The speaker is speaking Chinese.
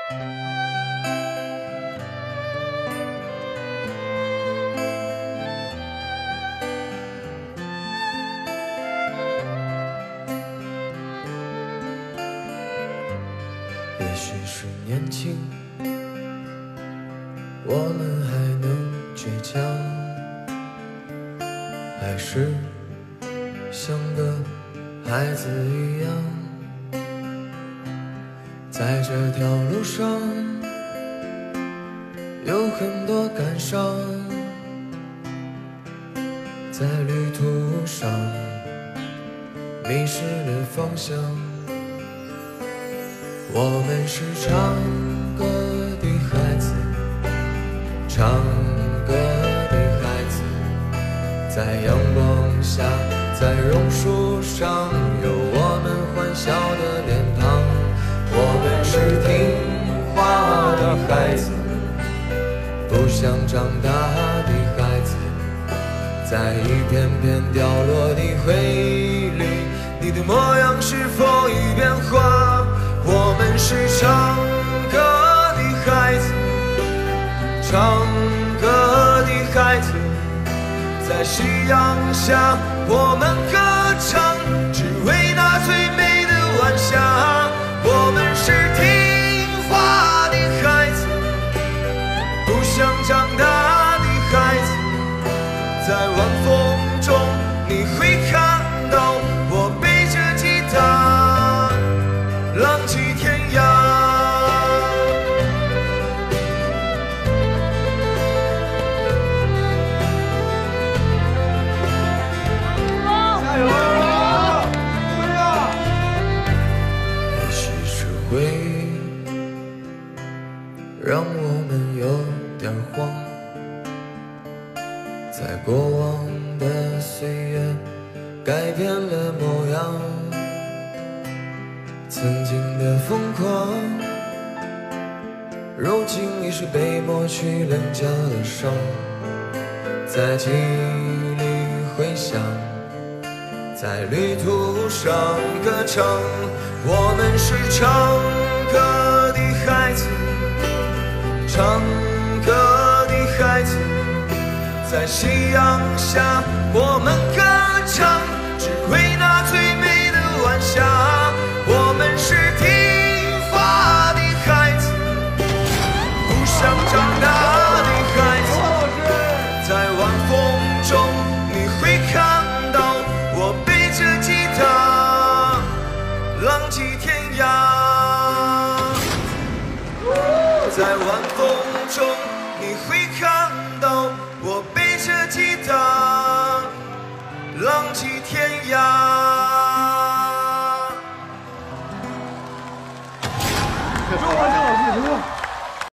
也许是年轻，我们还能倔强，还是像个孩子一样，在这条路上有很多感伤，在旅途上迷失了方向。我们是唱歌的孩子，唱歌的孩子，在阳光下，在榕树上，有我们欢笑的脸庞。我们是听话的孩子，不想长大的孩子，在一片片掉落的回忆里，你的模样是否已变化？我们是唱歌的孩子，唱歌的孩子，在夕阳下我们歌唱，只为那最美的晚霞。我们是听话的孩子，不想长大的孩子，在晚风中你会看到我背着吉他浪迹天涯。加油！对呀！也许是回忆让我们有点慌，在过往的岁月改变了模样。曾经的疯狂，如今已是被抹去棱角的伤，在记忆里回响，在旅途上歌唱。我们是唱歌的孩子，唱歌的孩子，在夕阳下我们歌唱，只为那最美的晚霞。我们是听话的孩子，不想长大的孩子，在晚风中你会看到我背着吉他浪迹天涯。在晚风中你会看到我背着吉他浪迹天涯。 说完这首歌。